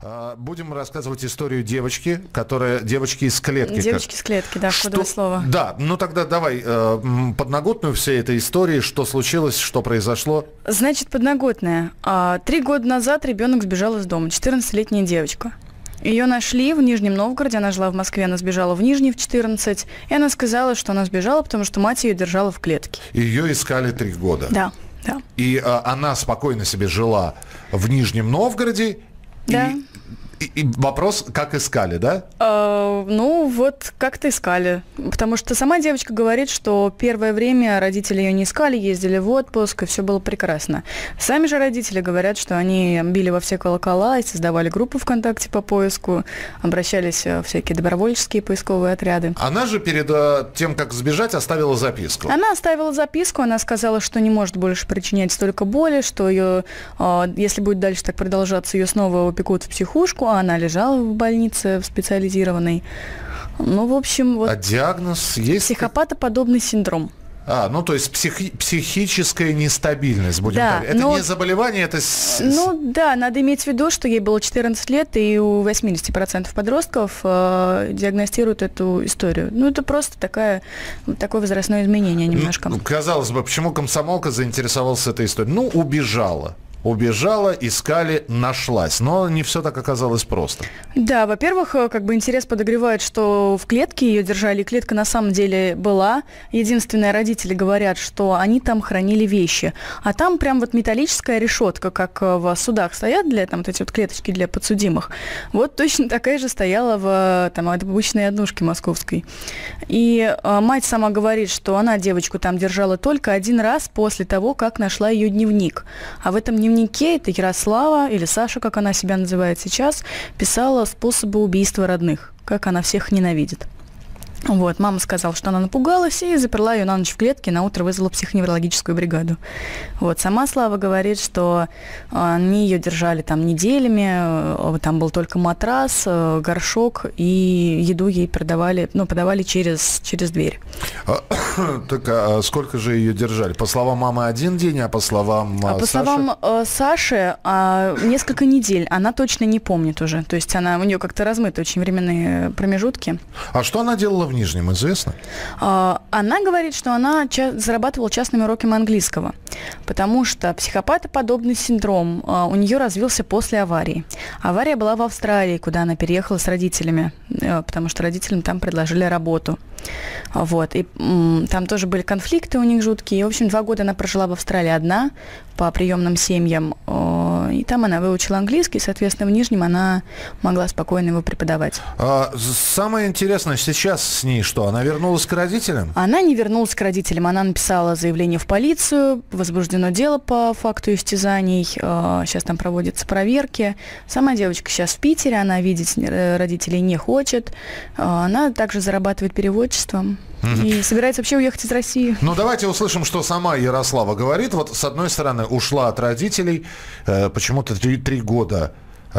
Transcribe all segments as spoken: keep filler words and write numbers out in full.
Будем рассказывать историю девочки, которая... Девочки из клетки. Девочки из клетки, да, кодовое слово. Да, ну тогда давай подноготную всей этой истории, что случилось, что произошло. Значит, подноготная. Три года назад ребенок сбежал из дома, четырнадцатилетняя девочка. Ее нашли в Нижнем Новгороде, она жила в Москве, она сбежала в Нижний в четырнадцать, и она сказала, что она сбежала, потому что мать ее держала в клетке. Ее искали три года. Да, да. И а, она спокойно себе жила в Нижнем Новгороде. Да. И, и, и вопрос, как искали, да? Э, ну, вот как-то искали. Потому что сама девочка говорит, что первое время родители ее не искали, ездили в отпуск, и все было прекрасно. Сами же родители говорят, что они били во все колокола и создавали группу ВКонтакте по поиску, обращались в всякие добровольческие поисковые отряды. Она же перед тем, как сбежать, оставила записку. Она оставила записку, она сказала, что не может больше причинять столько боли, что ее, если будет дальше так продолжаться, ее снова упекут в психушку, а она лежала в больнице в специализированной. Ну, в общем, вот... А диагноз есть? Психопатоподобный синдром. А, ну то есть психи- психическая нестабильность, будем да, говорить. Это но... не заболевание, это... Ну да, надо иметь в виду, что ей было четырнадцать лет, и у восемьдесят процентов подростков э, диагностируют эту историю. Ну это просто такая, такое возрастное изменение немножко. Ну, казалось бы, почему комсомолка заинтересовалась этой историей? Ну, убежала. Убежала, искали, нашлась. Но не все так оказалось просто. Да, во-первых, как бы интерес подогревает, что в клетке ее держали, и клетка на самом деле была. Единственное, родители говорят, что они там хранили вещи. А там прям вот металлическая решетка, как в судах стоят для, там, вот эти вот клеточки для подсудимых. Вот точно такая же стояла в там, обычной однушке московской. И а, мать сама говорит, что она девочку там держала только один раз после того, как нашла ее дневник. А в этом дневнике В дневнике это Ярослава, или Саша, как она себя называет сейчас, писала способы убийства родных, как она всех ненавидит. Вот, мама сказала, что она напугалась, и заперла ее на ночь в клетке, на утро вызвала психоневрологическую бригаду. Вот, сама Слава говорит, что они ее держали там неделями, там был только матрас, горшок, и еду ей продавали, ну, подавали через, через дверь. А, так, а сколько же ее держали? По словам мамы один день, а по словам а, По Саши? словам э, Саши, э, несколько недель, она точно не помнит уже, то есть она, у нее как-то размыты очень временные промежутки. А что она делала в Нижнем, известно? Она говорит, что она ча- зарабатывала частными уроками английского, потому что психопатоподобный синдром у нее развился после аварии. Авария была в Австралии, куда она переехала с родителями, потому что родителям там предложили работу. Вот. И м, там тоже были конфликты у них жуткие. И, в общем, два года она прожила в Австралии одна по приемным семьям. И там она выучила английский, соответственно, в Нижнем она могла спокойно его преподавать. А, самое интересное сейчас с ней что? Она вернулась к родителям? Она не вернулась к родителям. Она написала заявление в полицию, возбуждено дело по факту истязаний. Сейчас там проводятся проверки. Сама девочка сейчас в Питере, она видеть родителей не хочет. Она также зарабатывает переводчеством. И собирается вообще уехать из России. Ну, давайте услышим, что сама Ярослава говорит. Вот, с одной стороны, ушла от родителей, э, почему-то три, три года,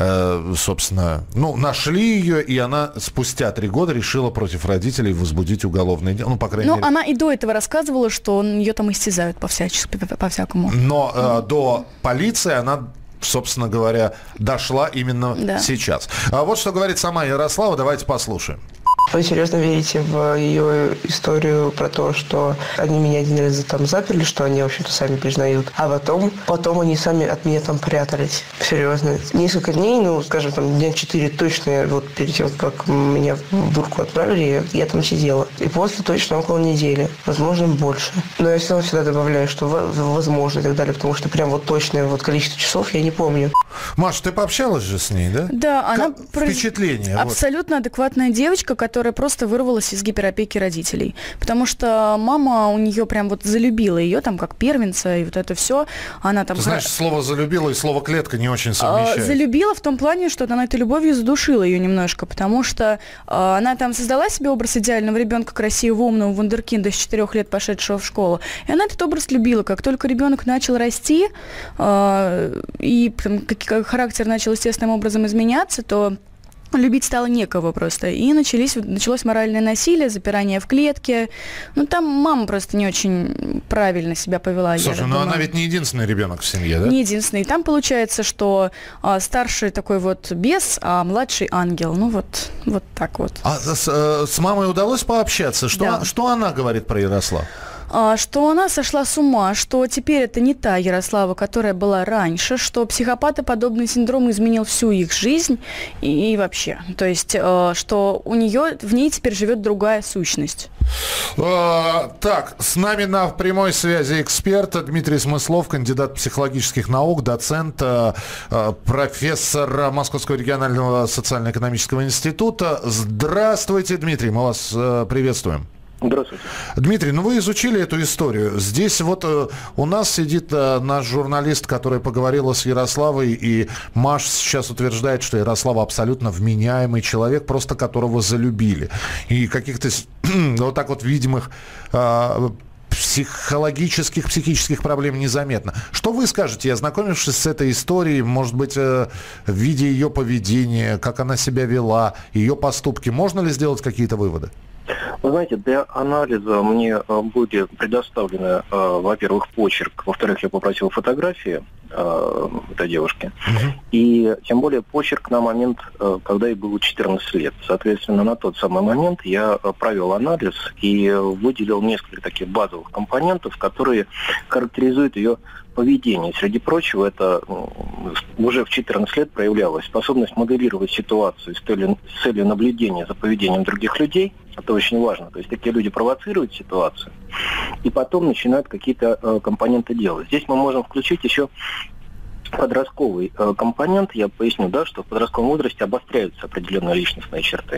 э, собственно, ну, нашли ее, и она спустя три года решила против родителей возбудить уголовное дело. Ну, по крайней Но мере. она и до этого рассказывала, что ее там истязают по-всякому. Но э, до полиции она, собственно говоря, дошла именно да. сейчас. А вот что говорит сама Ярослава, давайте послушаем. Вы серьезно верите в ее историю про то, что они меня один раз там заперли, что они вообще-то сами признают, а потом, потом они сами от меня там прятались? Серьезно. Несколько дней, ну, скажем, там, дня четыре точно, вот перед тем, как меня в дурку отправили, я там сидела. И после точно около недели, возможно, больше. Но я все равно всегда добавляю, что возможно и так далее, потому что прям вот точное вот количество часов я не помню. Маш, ты пообщалась же с ней, да? Да, она... Впечатление. Абсолютно вот. Адекватная девочка, которая просто вырвалась из гиперопеки родителей. Потому что мама у нее прям вот залюбила ее там как первенца, и вот это все. Она там... Ты знаешь, слово «залюбила» и слово «клетка» не очень совмещают. Залюбила в том плане, что она этой любовью задушила ее немножко, потому что она там создала себе образ идеального ребенка, красивого, умного, вундеркинда с четырех лет пошедшего в школу. И она этот образ любила. Как только ребенок начал расти, и там, как характер начал естественным образом изменяться, то любить стало некого просто. И начались, началось моральное насилие, запирание в клетке. Ну, там мама просто не очень правильно себя повела. Слушай, но она ведь не единственный ребенок в семье, да? Не единственный. Там получается, что а, старший такой вот бес, а младший ангел. Ну, вот, вот так вот. А с, с мамой удалось пообщаться? Что, Да. что она говорит про Ярослава? Что она сошла с ума, что теперь это не та Ярослава, которая была раньше, что психопатоподобный синдром изменил всю их жизнь и, и вообще. То есть, что у нее, в ней теперь живет другая сущность. А, так, с нами на прямой связи эксперт Дмитрий Смыслов, кандидат психологических наук, доцент, профессор Московского регионального социально-экономического института. Здравствуйте, Дмитрий, мы вас приветствуем. Здравствуйте. Дмитрий, ну вы изучили эту историю. Здесь вот э, у нас сидит э, наш журналист, который поговорила с Ярославой, и Маш сейчас утверждает, что Ярослава абсолютно вменяемый человек, просто которого залюбили. И каких-то вот так вот видимых э, психологических, психических проблем незаметно. Что вы скажете, ознакомившись с этой историей, может быть, э, в виде ее поведения, как она себя вела, ее поступки, можно ли сделать какие-то выводы? Вы знаете, для анализа мне были предоставлены, во-первых, почерк, во-вторых, я попросил фотографии этой девушки, uh-huh. и тем более почерк на момент, когда ей было четырнадцать лет. Соответственно, на тот самый момент я провел анализ и выделил несколько таких базовых компонентов, которые характеризуют ее поведение. Среди прочего, это уже в четырнадцать лет проявлялась способность моделировать ситуацию с целью, с целью наблюдения за поведением других людей. Это очень важно. То есть такие люди провоцируют ситуацию и потом начинают какие-то э, компоненты делать. Здесь мы можем включить еще подростковый э, компонент. Я поясню, да, что в подростковом возрасте обостряются определенные личностные черты.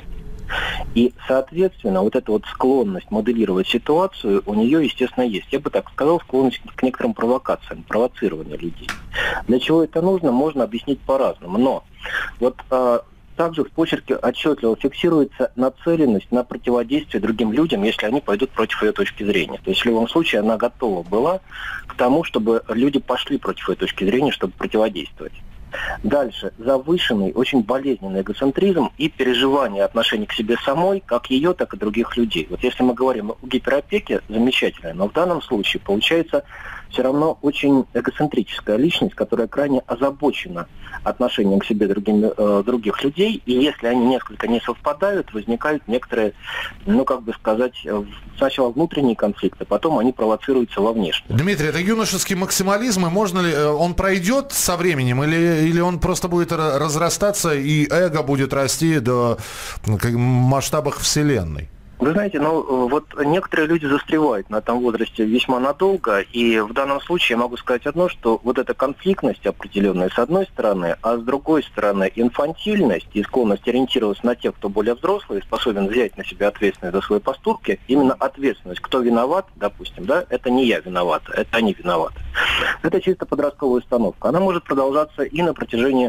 И, соответственно, вот эта вот склонность моделировать ситуацию у нее, естественно, есть. Я бы так сказал, склонность к некоторым провокациям, провоцированию людей. Для чего это нужно, можно объяснить по-разному. Но вот э, также в почерке отчетливо фиксируется нацеленность на противодействие другим людям, если они пойдут против ее точки зрения. То есть в любом случае она готова была к тому, чтобы люди пошли против ее точки зрения, чтобы противодействовать. Дальше. Завышенный, очень болезненный эгоцентризм и переживание отношений к себе самой, как ее, так и других людей. Вот если мы говорим о гиперопеке, замечательно, но в данном случае получается все равно очень эгоцентрическая личность, которая крайне озабочена отношением к себе другим, э, других людей, и если они несколько не совпадают, возникают некоторые, ну, как бы сказать, сначала внутренние конфликты, потом они провоцируются во внешнем. Дмитрий, это юношеский максимализм, и можно ли, он пройдет со временем, или, или он просто будет разрастаться, и эго будет расти до масштабов Вселенной? Вы знаете, ну вот некоторые люди застревают на этом возрасте весьма надолго, и в данном случае я могу сказать одно, что вот эта конфликтность определенная с одной стороны, а с другой стороны инфантильность и склонность ориентироваться на тех, кто более взрослый, способен взять на себя ответственность за свои поступки, именно ответственность, кто виноват, допустим, да, это не я виновата, это они виноваты. Это чисто подростковая установка. Она может продолжаться и на протяжении,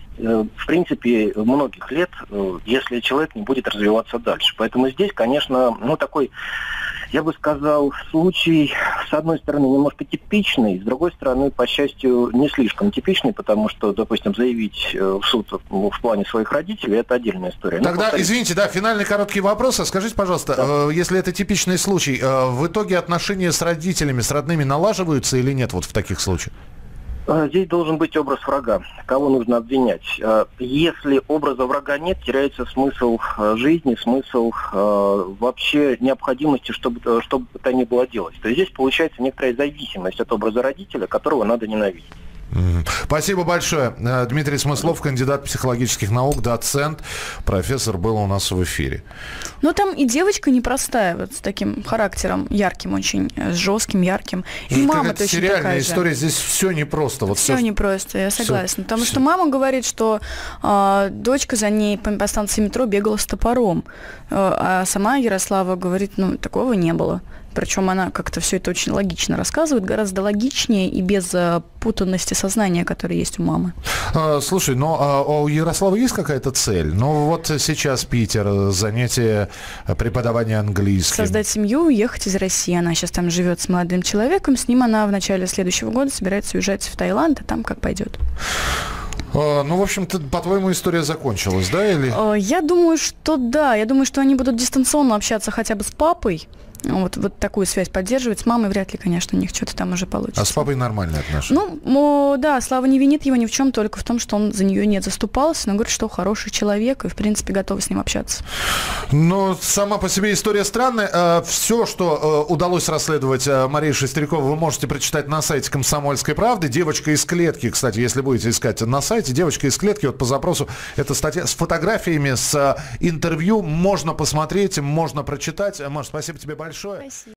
в принципе, многих лет, если человек не будет развиваться дальше. Поэтому здесь, конечно, ну такой, я бы сказал, случай, с одной стороны, немножко типичный, с другой стороны, по счастью, не слишком типичный, потому что, допустим, заявить в суд в плане своих родителей – это отдельная история. Тогда, повторюсь, извините, да, финальный короткий вопрос. Скажите, пожалуйста, да. э, если это типичный случай, э, в итоге отношения с родителями, с родными налаживаются или нет вот в таких случаях? Здесь должен быть образ врага. Кого нужно обвинять? Если образа врага нет, теряется смысл жизни, смысл вообще необходимости, чтобы, чтобы это ни было делать. То есть здесь получается некоторая зависимость от образа родителя, которого надо ненавидеть. Спасибо большое. Дмитрий Смыслов, кандидат психологических наук, доцент, профессор, был у нас в эфире. Ну, там и девочка непростая, вот с таким характером ярким очень, с жестким, ярким. И это мама точно сериальная такая история, же. Здесь все непросто. Вот все, все непросто, я согласна. Все, потому все. Что мама говорит, что э, дочка за ней по, по станции метро бегала с топором, э, а сама Ярослава говорит, ну, такого не было. Причем она как-то все это очень логично рассказывает, гораздо логичнее и без uh, путанности сознания, которая есть у мамы. А, слушай, ну а у Ярославы есть какая-то цель? Ну вот сейчас Питер, занятие преподавания английским. Создать семью, уехать из России. Она сейчас там живет с молодым человеком, с ним она в начале следующего года собирается уезжать в Таиланд, а там как пойдет. А, ну, в общем-то, по-твоему, история закончилась, да? Или... Я думаю, что да. Я думаю, что они будут дистанционно общаться хотя бы с папой. Вот, вот такую связь поддерживать. С мамой вряд ли, конечно, у них что-то там уже получится. А с папой нормальные отношения? Ну, да, Слава не винит его ни в чем, только в том, что он за нее не заступался, но говорит, что хороший человек и, в принципе, готов с ним общаться. Ну, сама по себе история странная. Все, что удалось расследовать Марии Шестериковой, вы можете прочитать на сайте «Комсомольской правды». «Девочка из клетки», кстати, если будете искать на сайте, «Девочка из клетки», вот по запросу, эта статья с фотографиями, с интервью, можно посмотреть, можно прочитать. Маш, спасибо тебе большое. Спасибо.